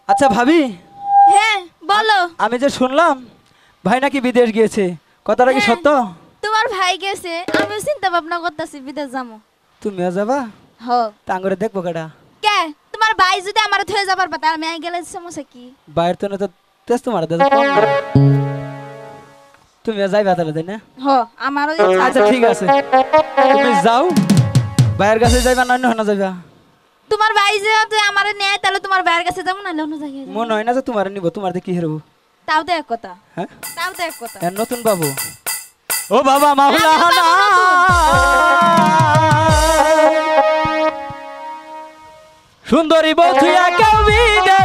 আচ্ছা ভাবি, হ্যাঁ বলো। আমি যে শুনলাম ভাই নাকি বিদেশ গিয়েছে, কথাটা কি হ্যাঁ, সত্য? তোমার ভাই গেছে, আমিও চিন্তা ভাবনা করতেছি বিদেশ যাবো। তুমিও যাবা? হ টাঙ্গরে দেখবো কেডা? কে? তোমার ভাই যদি আমার থয়ে যাবার পাতা আমি আই গেলে সমস্যা কি? বাইরের তো না তো তেজ তোমার দেশ কম না। তুমিও যাইবা তাহলে, তাই না? হ আমারও ইচ্ছা আচ্ছা আছে। ঠিক আছে, তুমি যাও। ভাইয়ের কাছে যাইবা না অন্য না যাইবা? তোমার ভাই যে আমারে নেয় তাহলে তোমার ভাইয়ের কাছে যাবো না অন্য জায়গায় যাবো। মনে হয় না যে তোমার নিব, তোমার দিয়ে কি হেরবো? তাও তো এক কথা। হ্যাঁ, তাও তো এক কথা। এর নতুন বাবু। ও বাবা মাওলানা, সুন্দরী বউ থুইয়া কেউ বিদেশ